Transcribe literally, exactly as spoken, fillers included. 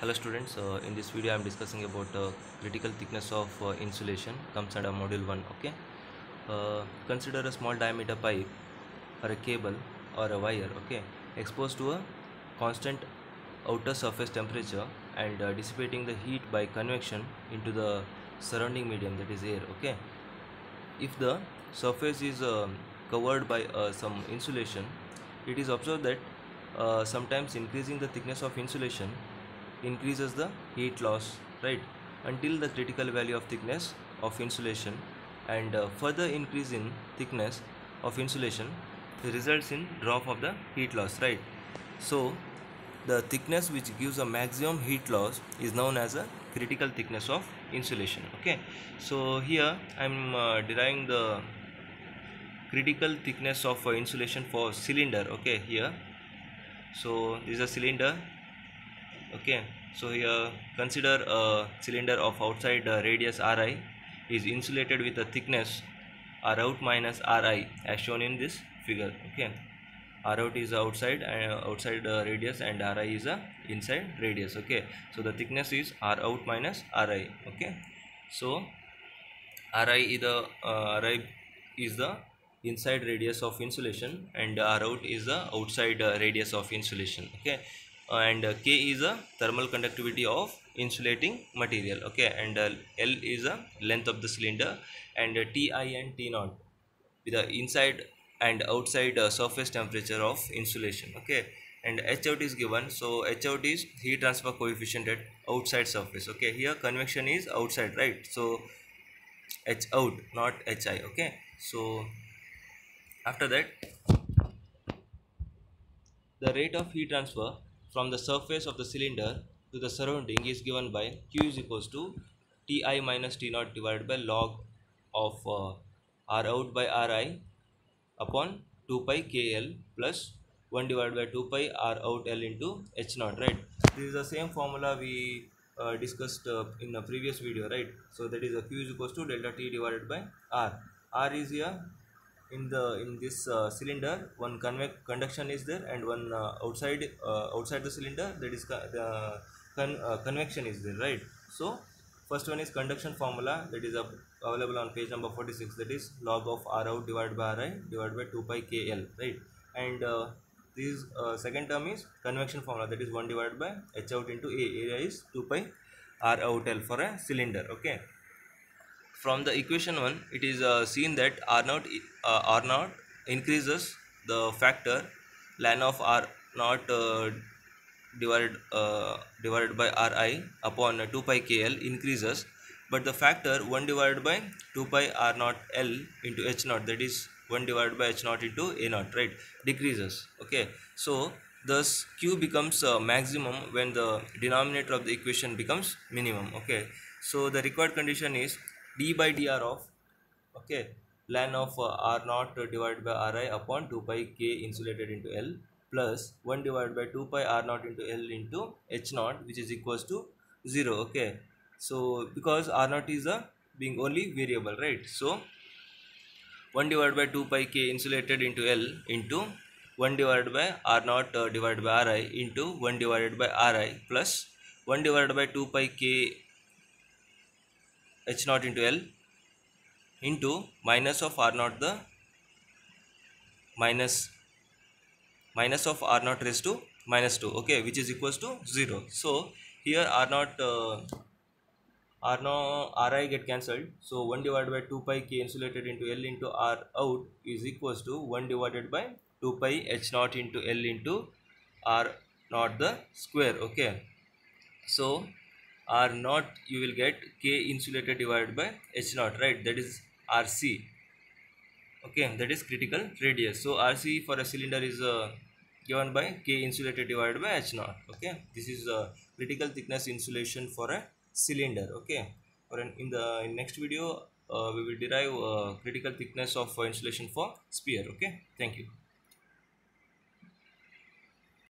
Hello students, uh, in this video I am discussing about uh, critical thickness of uh, insulation comes under module one. Okay, uh, consider a small diameter pipe or a cable or a wire, okay, exposed to a constant outer surface temperature and uh, dissipating the heat by convection into the surrounding medium, that is air. Okay, if the surface is uh, covered by uh, some insulation, it is observed that uh, sometimes increasing the thickness of insulation increases the heat loss, right, until the critical value of thickness of insulation, and uh, further increase in thickness of insulation results in drop of the heat loss, right. So the thickness which gives a maximum heat loss is known as a critical thickness of insulation. Okay, so here I am uh, deriving the critical thickness of uh, insulation for cylinder. Okay, here, so this is a cylinder. Okay, so here consider a cylinder of outside uh, radius Ri is insulated with a thickness R out minus Ri as shown in this figure. Okay, R out is outside and uh, outside uh, radius, and Ri is a inside radius. Okay, so the thickness is R out minus Ri. Okay, so Ri is the uh, Ri is the inside radius of insulation, and R out is the outside uh, radius of insulation. Okay, and uh, K is a thermal conductivity of insulating material. Okay, and uh, L is a length of the cylinder, and uh, Ti and T naught with the inside and outside uh, surface temperature of insulation. Okay, and H out is given, so H out is heat transfer coefficient at outside surface. Okay, here convection is outside, right, so H out, not Hi. Okay, so after that, the rate of heat transfer from the surface of the cylinder to the surrounding is given by Q is equals to Ti minus T naught divided by log of uh, R out by Ri upon two pi K L plus one divided by two pi R out L into H naught, right. This is the same formula we uh, discussed uh, in the previous video, right. So that is a Q is equals to delta T divided by R. R is here in the in this uh, cylinder, one convex conduction is there, and one uh, outside uh, outside the cylinder, that is co the con uh, convection is there, right. So first one is conduction formula, that is uh, available on page number forty-six, that is log of R out divided by Ri divided by two pi K L, right. And uh, this uh, second term is convection formula, that is one divided by H out into A. Area is two pi R out L for a cylinder. Okay, from the equation one, it is uh, seen that R naught uh, R naught increases the factor ln of R naught uh, divided uh, divided by Ri upon uh, two pi K L increases, but the factor one divided by two pi R naught L into H naught, that is one divided by H naught into A naught, right, decreases. Okay, so thus Q becomes uh, maximum when the denominator of the equation becomes minimum. Okay, so the required condition is d by dr of, okay, ln of uh, R naught divided by Ri upon two pi K insulated into L plus one divided by two pi R naught into L into H naught, which is equals to zero. Okay, so because R naught is a being only variable, right, so one divided by two pi K insulated into L into one divided by R naught uh, divided by Ri into one divided by Ri plus one divided by two pi K H naught into L into minus of R naught, the minus minus of R naught raised to minus two, okay, which is equals to zero. So here R naught uh, R naught Ri get cancelled, so one divided by two pi K insulated into L into R out is equals to one divided by two pi H naught into L into R naught the square. Okay, so R naught you will get K insulated divided by H naught, right, that is R C. Okay, that is critical radius. So R C for a cylinder is uh, given by K insulated divided by H naught. Okay, this is a uh, critical thickness insulation for a cylinder. Okay, or in, in the in next video uh, we will derive uh, critical thickness of uh, insulation for sphere. Okay, thank you.